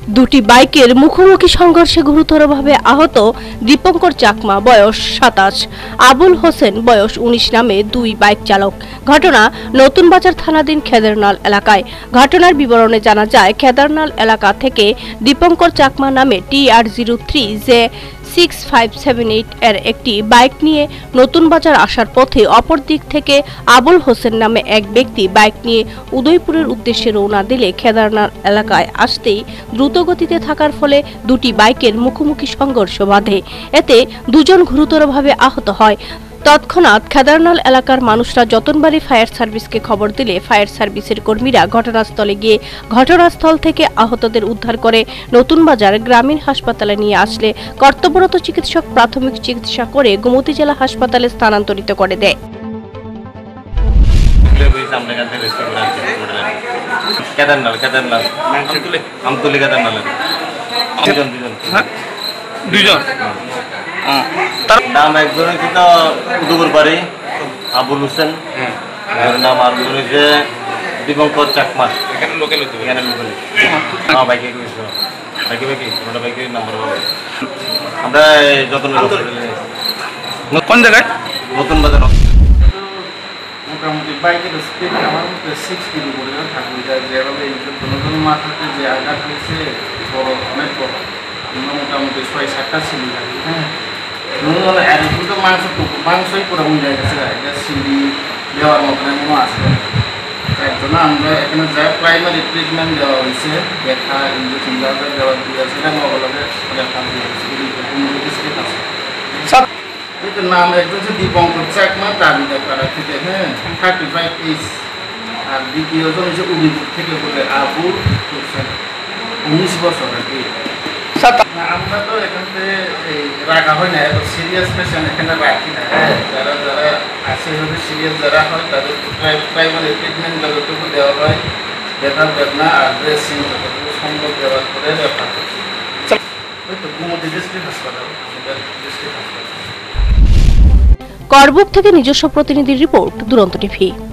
দুটি বাইকের মুখোমুখি সংঘর্ষে গুরুতরভাবে আহত দীপঙ্কর চাকমা বয়স 27, আবুল হোসেন বয়স 19 নামে দুই বাইক চালক। ঘটনা নতুন বাজার থানাধীন খেদারনাল এলাকায়। ঘটনার বিবরণে জানা যায়, খেদারনাল এলাকা থেকে দীপঙ্কর চাকমা নামে TR03J6578 এর একটি বাইক নিয়ে নতুন বাজার আসার পথে অপর দিক থেকে আবুল হোসেন নামে এক ব্যক্তি বাইক নিয়ে উদয়পুরের উদ্দেশ্যে রওনা দিলে খেদারনাল এলাকায় আসতেই দ্রুতগতিতে থাকার ফলে দুটি বাইকের মুখোমুখি সংঘর্ষ বাধে। এতে দুজন গুরুতরভাবে আহত হয়। তৎক্ষণাৎ খেদারনাল এলাকার মানুষরা যতনবাড়ি ফায়ার সার্ভিসকে খবর দিলে ফায়ার সার্ভিসের কর্মীরা ঘটনাস্থলে গিয়ে ঘটনাস্থল থেকে আহতদের উদ্ধার করে নতুন বাজার গ্রামীণ হাসপাতালে নিয়ে আসলে কর্তব্যরত চিকিৎসক প্রাথমিক চিকিৎসা করে গোমতী জেলা হাসপাতালে স্থানান্তরিত করে দেয়। তার নাম একজন হচ্ছে তো উদয়পুর বাড়ি আবুল হোসেন, নাম আর একজন হচ্ছে দীপঙ্কর চাকমা। এখানে লোকাল বাইকে বাইকের নাম্বার আমরা যত্ন কোন জায়গায় নতুন বাজার মোটামুটি বাইকের স্পিড আমার মধ্যে 60 উপরে থাকবে, যেভাবে নতুন মাথাতে যে আঘাত হয়েছে বড়, অনেক বড়। আমরা মোটামুটি 6-7টা সিঁড়ি থাকি। আর কিন্তু মাংসই পুরো উঠে গেছে, এটা সিঁড়ি দেওয়ার মতন এমনও আছে। একজন আমরা এখানে যা প্রাইমারি ট্রিটমেন্ট দেওয়া হয়েছে, ব্যথা ইঞ্জেকশন দেওয়া দিয়েছে, এটা নবলকে রেফার দিয়েছে। নাম একজন হচ্ছে দীপঙ্কর চাকমা, দাবিটা পাড়া থেকে, 35 এজ। আর দ্বিতীয়জন হচ্ছে উদয়পুর থেকে বলে আবুল হোসেন, 19 বছর আর কি। আমরা তো এখান থেকে রাখা হয় না, এত সিরিয়াস পেশেন্ট এখানে রাখি না। যারা আছে সিরিয়াস যারা হয় তাদের প্রাইমারি ট্রিটমেন্ট যতটুকু দেওয়া হয়, ব্যথার বেদনা আর ড্রেসিং যতটুকু সম্ভব দেওয়ার করে রেফার করছি। গোমতী ডিস্ট্রিক্ট হাসপাতাল, আমাদের ডিস্ট্রিক্ট হাসপাতাল। করবুক থেকে নিজস্ব প্রতিনিধির রিপোর্ট, দুরন্ত টিভি।